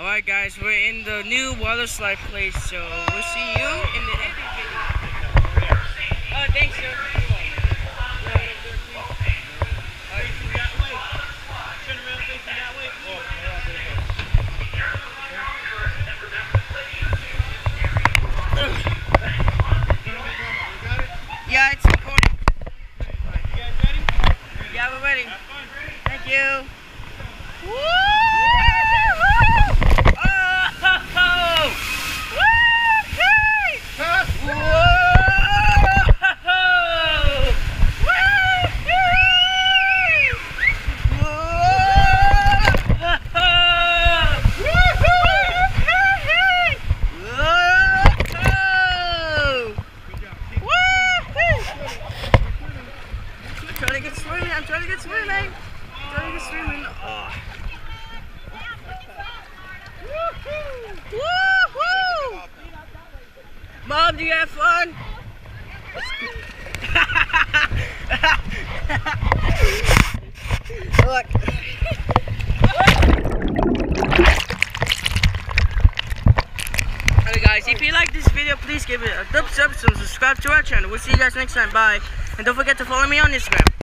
Alright guys, we're in the new water slide place, so we'll see you in the edit video. Oh, thanks sir. Yeah, it's recording. You guys ready? Yeah, we're ready. Thank you. Woo! I'm trying to get swimming. Oh. Woo-hoo! Mom, do you have fun? Look. Alright guys, if you like this video, please give it a thumbs up and subscribe to our channel. We'll see you guys next time. Bye. And don't forget to follow me on Instagram.